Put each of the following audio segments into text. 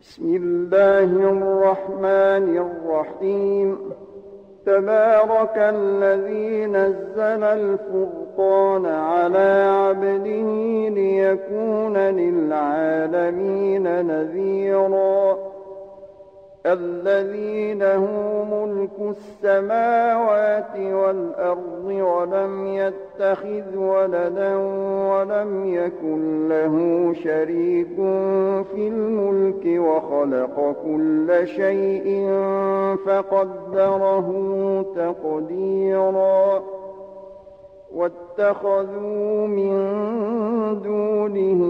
بسم الله الرحمن الرحيم. تبارك الذي نزل الفرقان على عبده ليكون للعالمين نذيرا. الذي له ملك السماوات والأرض ولم يتخذ ولدا ولم يكن له شريك في الملك وخلق كل شيء فقدره تقديرا. واتخذوا من دونه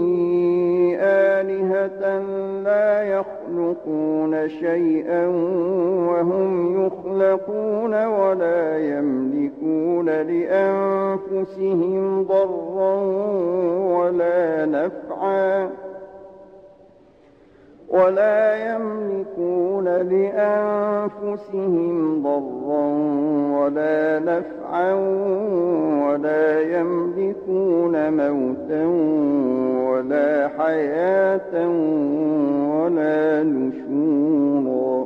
آلهة لا يخلقون شيئا وهم يخلقون ولا يملكون لأنفسهم ضرا ولا نفعا ولا يملكون موتا ولا حياة ولا نشورا.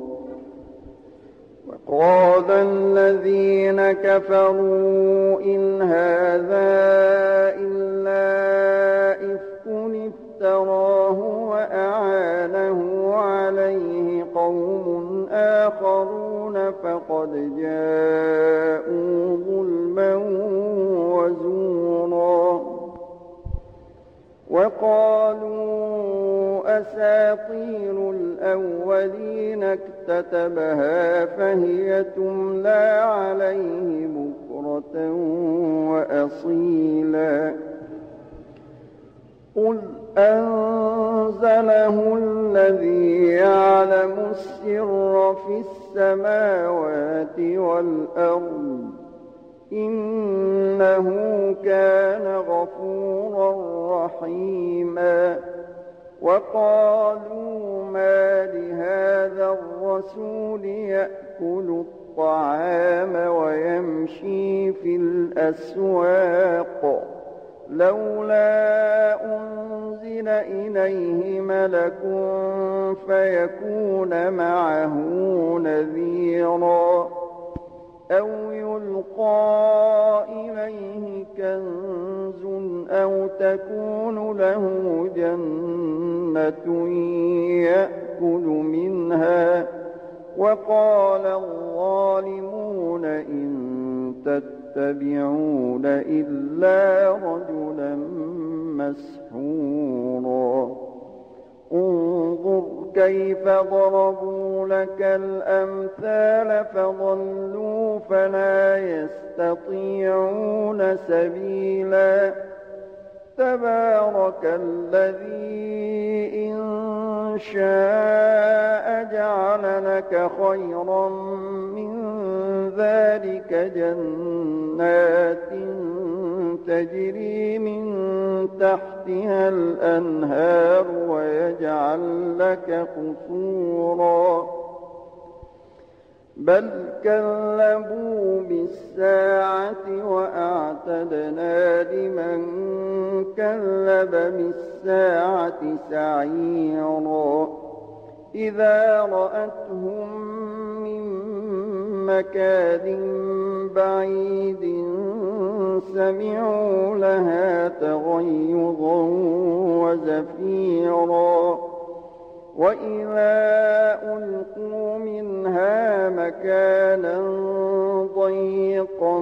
وقال الذين كفروا إن هذا إلا إفك افتراه وأعانه عليه قوم آخرون فقد جاءوا ظلما وزورا. وقالوا أساطير الأولين اكتتبها فهي تملى عليه بكرة وأصيلا. قل أنزله الذي يعلم السر في السماوات والأرض إنه كان غفورا رحيما. وقالوا ما لهذا الرسول يأكل الطعام ويمشي في الأسواق لولا أنزل إليه ملك فيكون معه نذيرا. أو يلقى إليه كنز أو تكون له جنة يأكل منها. وقال الظالمون إن تتبعون إلا رجلا مسحورا. انظر كيف ضربوا لك الأمثال فضلوا فلا يستطيعون سبيلا. تبارك الذي إن شاء جعل لك خيرا من ذلك جنات تجري من تحتها الأنهار ويجعل لك قصورا. بل كذبوا بالساعة وأعتدنا لمن كذب بالساعة سعيرا. إذا رأتهم من مكان بعيد سمعوا لها تغيظا وزفيرا. وإذا ألقوا منها مكانا ضيقا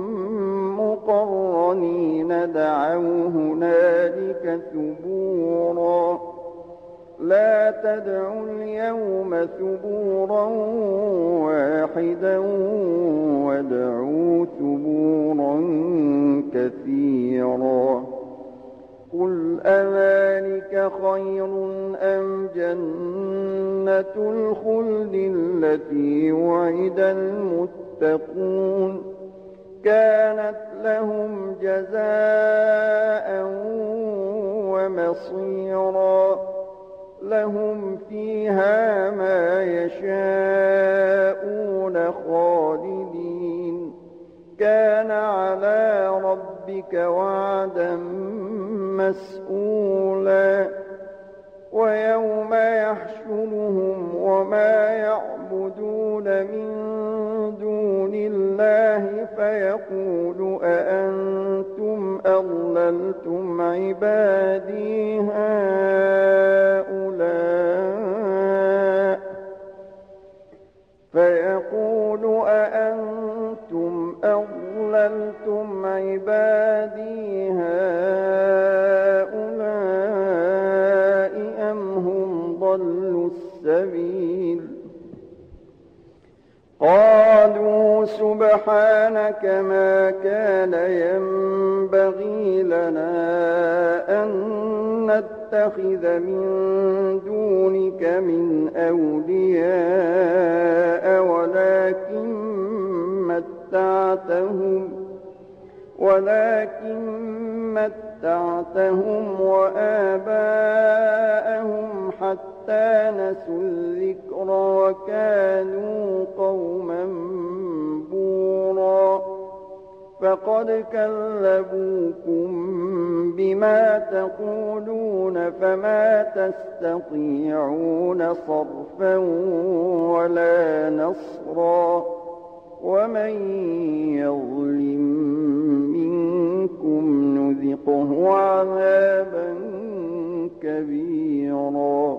مقرنين دعوا هنالك ثبورا. لا تدعوا اليوم ثبورا واحدا وادعوا ثبورا كثيرا. قل أذلك خير أم جنة الخلد التي وعد المتقون كانت لهم جزاء ومصيرا. لهم فيها ما يشاءون خالدين كان على ربك وعدا مسئولا. ويوم يحشرهم وما يعبدون من دون الله فيقول أأنتم أضللتم عبادي هؤلاء أم هم ضلوا السبيل قالوا سبحانك ما كان ينبغي لنا أن نتخذ من دونك من أولياء ولكن متعتهم وآباءهم حتى نسوا الذكر وكانوا قوما بورا فقد كذبوكم بما تقولون فما تستطيعون صرفا ولا نصرا ومن يظلم منكم نذقه عذابا كبيرا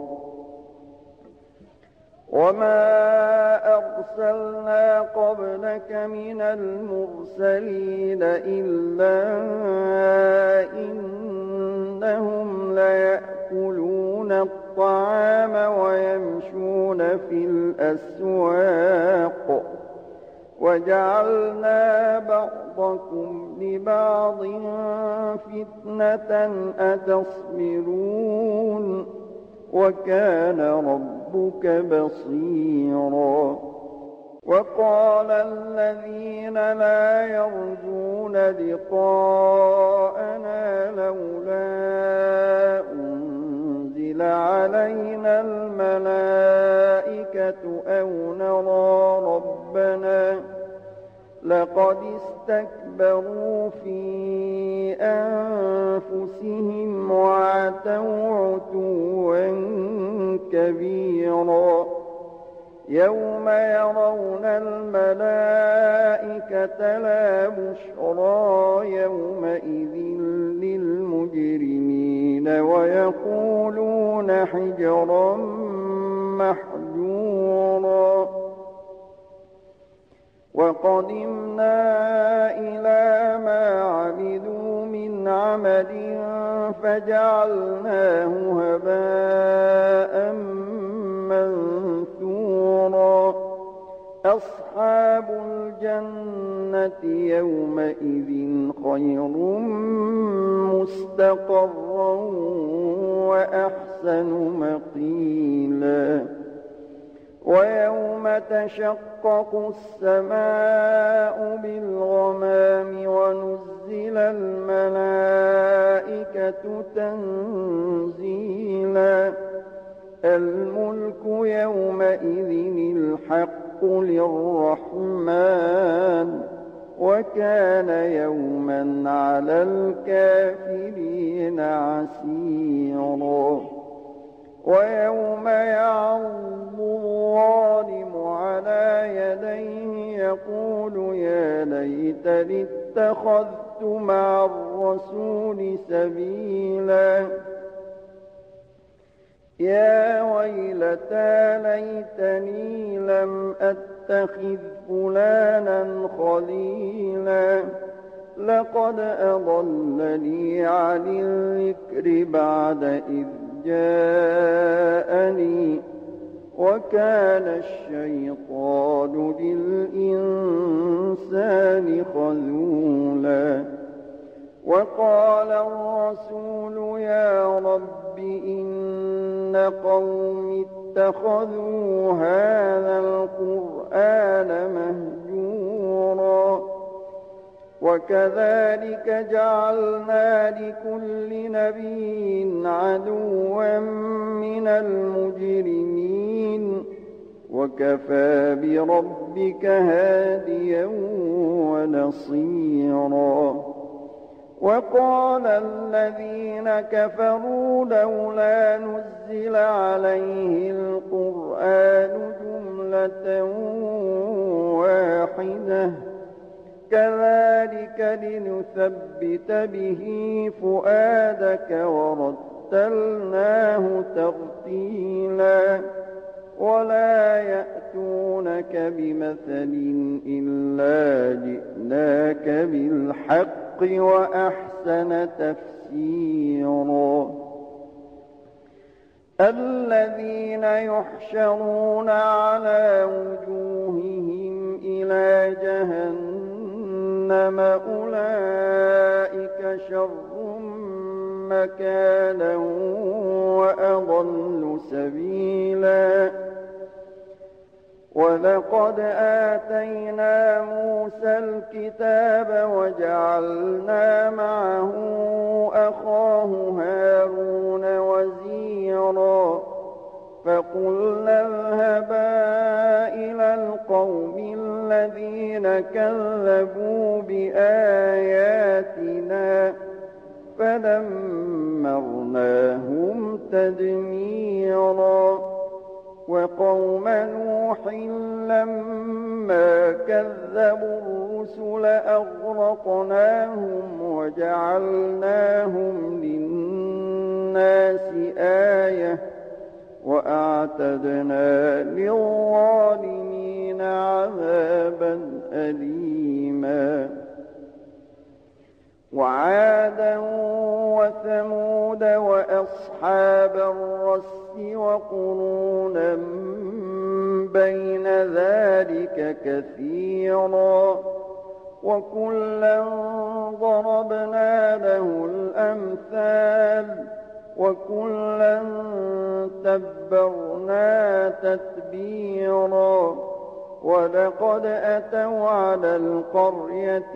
وما أرسلنا قبلك من المرسلين إلا إنهم ليأكلون الطعام ويمشون في الأسواق وجعلنا بعضكم لبعض فتنة أتصبرون وكان ربك بصيرا وقال الذين لا يرجون لقاءنا لولا أنزل علينا الملائكة أو نرى ربنا لقد استكبروا في أنفسهم وعتوا عتوا كبيرا يوم يرون الملائكة لا بشرى يومئذ للمجرمين ويقولون حجرا محجورا وقدمنا إلى ما عملوا من عمل فجعلناه هباء منثورا أصحاب الجنة يومئذ خير مستقرا وأحسن مقيلا ويوم تشقق السماء بالغمام ونزل الملائكة تنزيلا الملك يومئذ الحق للرحمن وكان يوما على الكافرين عسيرا ويوم يعض الظالم على يديه يقول يا ليتني اتخذت مع الرسول سبيلا يا ويلتى ليتني لم أتخذ فلانا خليلا لقد أضلني عن الذكر بعد إذ جاءني وكان الشيطان للإنسان خذولا وقال الرسول يا رب إن قوم اتخذوا هذا القرآن مهجورا وكذلك جعلنا لكل نبي عدوا من المجرمين وكفى بربك هاديا ونصيرا وقال الذين كفروا لولا نزل عليه القرآن جملة واحدة كذلك لنثبت به فؤادك ورتلناه ترتيلا ولا يأتونك بمثل إلا جئناك بالحق وأحسن تفسيرا الذين يحشرون على وجوههم إلى جهنم أولئك شر مكانا وأضل سبيلا ولقد آتينا موسى الكتاب وجعلنا معه أخاه هارون وزيرا فقلنا اذهبا إلى القوم الذين كذبوا بآياتنا فدمرناهم تدميرا وقوم نوح لما كذبوا الرسل أغرقناهم وجعلناهم للناس آية وأعتدنا للظالمين عذابا أليما وعادا وثمود وأصحاب الرس وقرونا بين ذلك كثيرا وكلا ضربنا له الأمثال وكلا تبرنا تتبيرا ولقد أتوا على القرية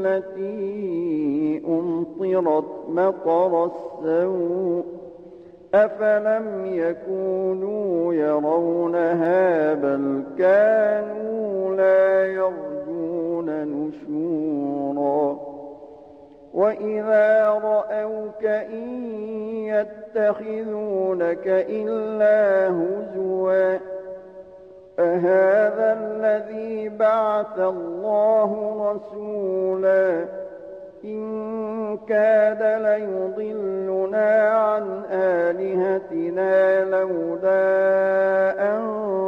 التي أمطرت مطر السوء أفلم يكونوا يرونها بل كانوا لا يرجون نشورا وإذا رأوك إن يتخذونك إلا هزوا أهذا الذي بعث الله رسولا إن كاد ليضلنا عن آلهتنا لولا أن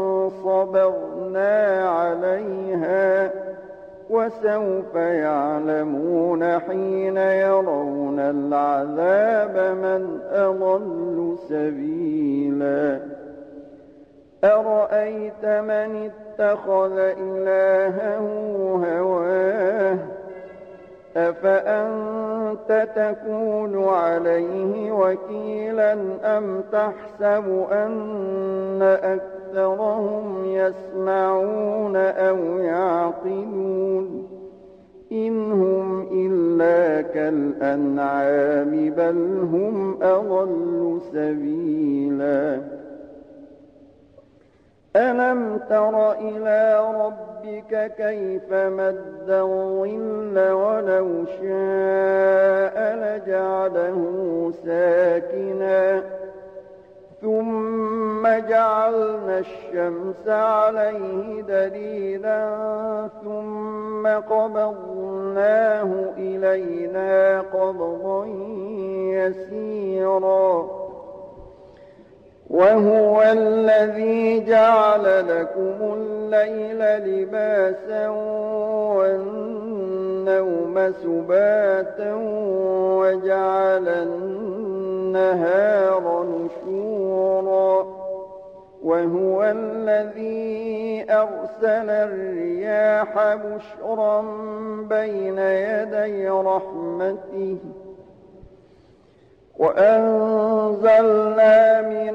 صبرنا عليها وسوف يعلمون حين يرون العذاب من أضل سبيلا أرأيت من اتخذ إلهه هواه أفأنت تكون عليه وكيلا أم تحسب أن أكثرهم يسمعون أو يعقلون إن هم إلا كالأنعام بل هم أضل سبيلا ألم تر إلى ربك كيف مد الظل ولو شاء لجعله ساكنا ثم جعلنا الشمس عليه دليلا ثم قبضناه إلينا قبضا يسيرا وهو الذي جعل لكم الليل لباسا والنوم سباتا وجعل النهار نشورا وهو الذي أرسل الرياح بشرا بين يدي رحمته وأنزلنا من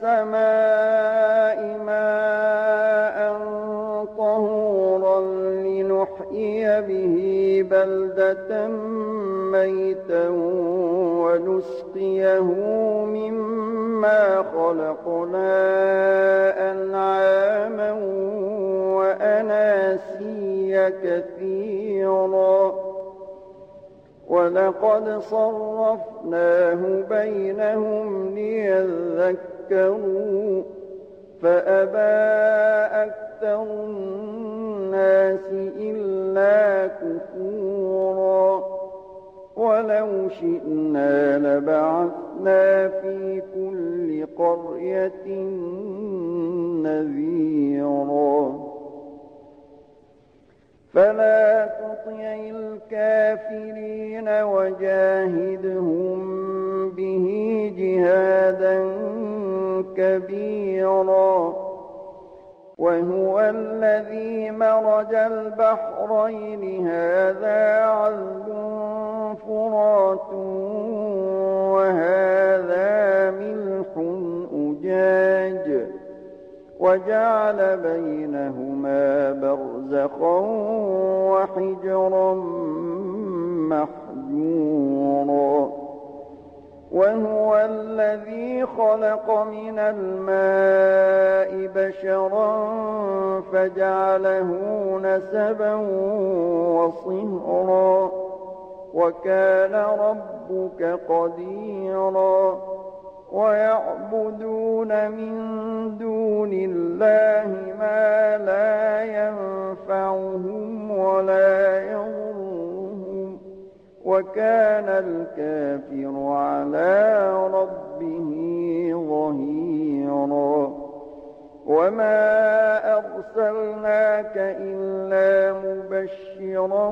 السماء ماء طهورا لنحيي به بلدة ميتا ونسقيه مما خلقنا أنعاما وأناسيا كثيرا ولقد ولقد صرفناه بينهم ليذكروا فأبى أكثر الناس إلا كفورا ولو شئنا لبعثنا في كل قرية نذيرا فلا تطع الكافرين وجاهدهم به جهادا كبيرا وهو الذي مرج البحرين هذا عذب فرات وهذا ملح أجاج وجعل بينهما برزخا وحجرا محجورا وهو الذي خلق من الماء بشرا فجعله نسبا وصهرا وكان ربك قديرا ويعبدون من دون الله ما لا ينفعهم ولا يضرهم وكان الكافر على ربه ظهيرا وما أرسلناك إلا مبشرا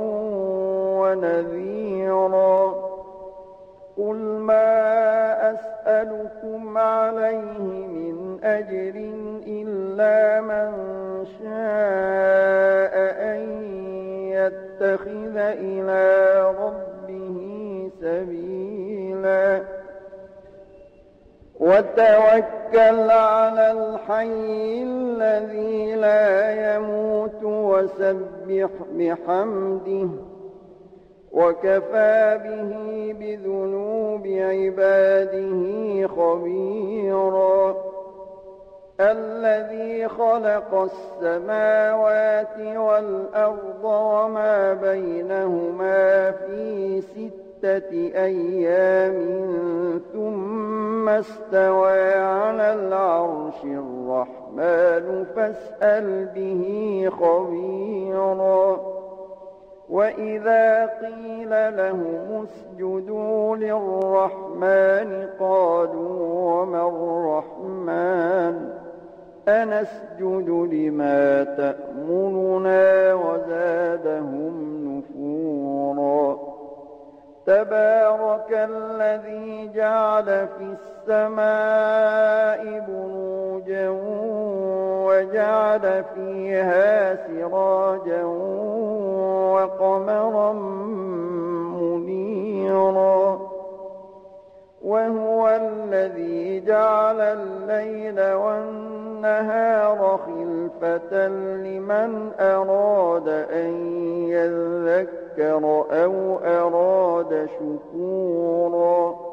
ونذيرا قل ما أسألكم عليه من أجر إلا من شاء أن يتخذ إلى ربه سبيلا وتوكل على الحي الذي لا يموت وسبح بحمده وكفى به بذنوب عباده خبيرا الذي خلق السماوات والأرض وما بينهما في 6 أيام ثم استوى على العرش الرحمن فاسأل به خبيرا وإذا قيل لهم اسجدوا للرحمن قالوا وما الرحمن أنسجد لما تأمرنا وزادهم نفورا تبارك الذي جعل في السماء بروجا وجعل فيها سراجا وقمرا منيرا وهو الذي جعل الليل والنهار خلفة لمن أراد أن يذكر أو أراد شكورا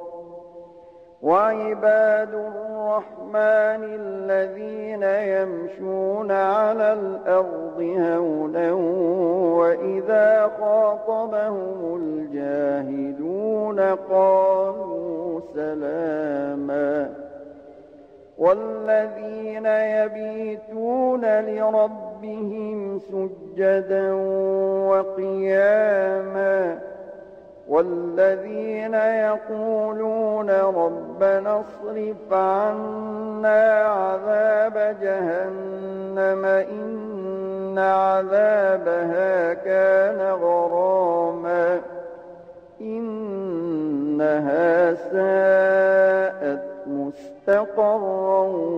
وعباد الرحمن الذين يمشون على الأرض هونا وإذا خاطبهم الجاهلون قالوا سلاما والذين يبيتون لربهم سجدا وقياما والذين يقولون ربنا اصرف عنا عذاب جهنم إن عذابها كان غراما إنها ساءت مستقرا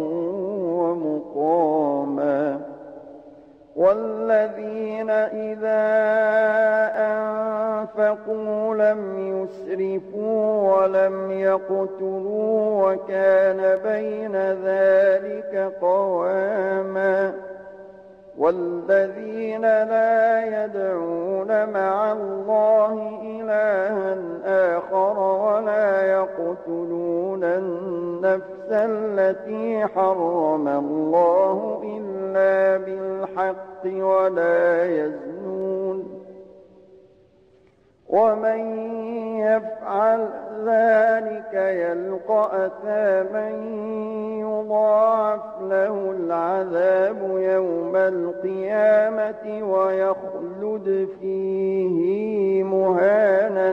ومقاما والذين إذا أنفقوا لم يسرفوا ولم يقتروا وكان بين ذلك قواما والذين لا يدعون مع الله إلها آخر ولا يقتلون النفس التي حرم الله إلا بالحق ولا يزنون ومن يفعل ذلك يلقى أثاما يضاعف له العذاب يوم القيامة ويخلد فيه مهانا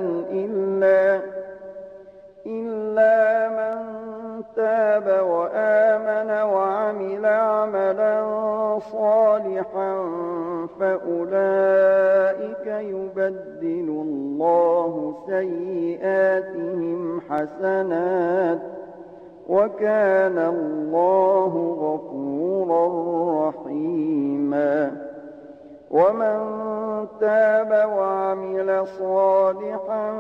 إلا من تاب وآمن وعمل عملا صالحا فأولئك يبدل الله سيئاتهم حسنات وكان الله غفورا رحيما ومن تاب وعمل صالحا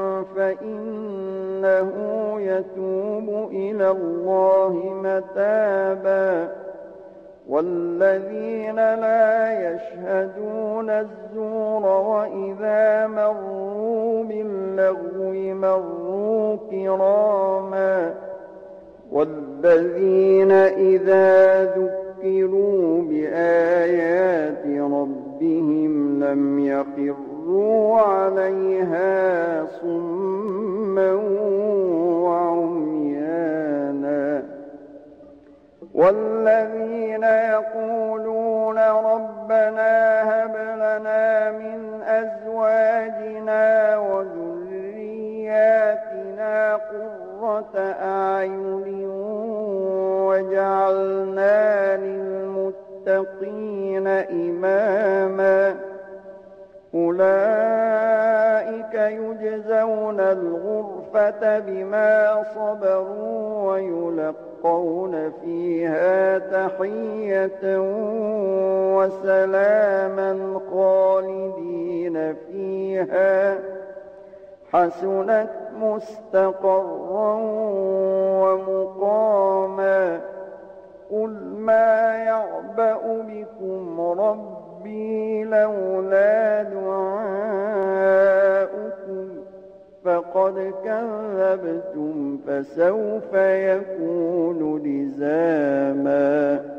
فإنه يتوب إلى الله متابا والذين لا يشهدون الزور وإذا مروا باللغو مروا كراما والذين إذا ذكروا بآيات ربهم لم يخروا عليها صما وعميانا والذين يقولون ربنا هب لنا من أزواجنا وذرياتنا قرة أعين وجعلنا للمتقين إماما أولئك يجزون الغرفة بما صبروا ويلقون فيها تحية وسلاما خالدين فيها حسنت مستقرا ومقاما قل ما يعبأ بكم ربي لولا دعاؤكم فقد كذبتم فسوف يكون لزاما